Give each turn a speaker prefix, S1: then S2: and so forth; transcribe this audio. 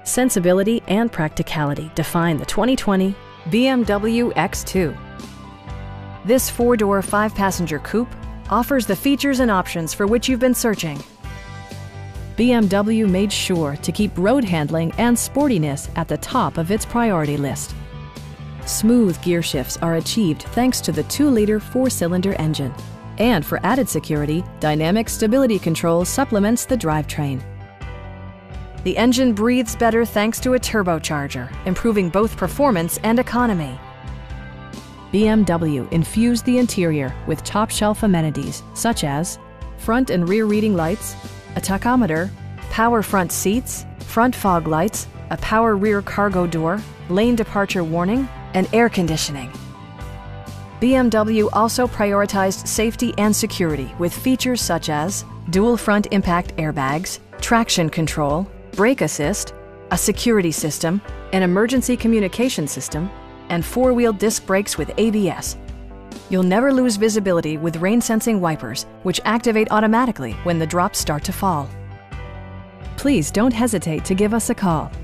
S1: Sensibility and practicality define the 2020 BMW X2. This four-door, five-passenger coupe offers the features and options for which you've been searching. BMW made sure to keep road handling and sportiness at the top of its priority list. Smooth gear shifts are achieved thanks to the 2-liter four-cylinder engine. And for added security, dynamic stability control supplements the drivetrain. The engine breathes better thanks to a turbocharger, improving both performance and economy. BMW infused the interior with top-shelf amenities such as front and rear reading lights, a tachometer, power front seats, front fog lights, a power rear cargo door, lane departure warning, and air conditioning. BMW also prioritized safety and security with features such as dual front impact airbags, traction control, brake assist, a security system, an emergency communication system, and four-wheel disc brakes with ABS. You'll never lose visibility with rain-sensing wipers, which activate automatically when the drops start to fall. Please don't hesitate to give us a call.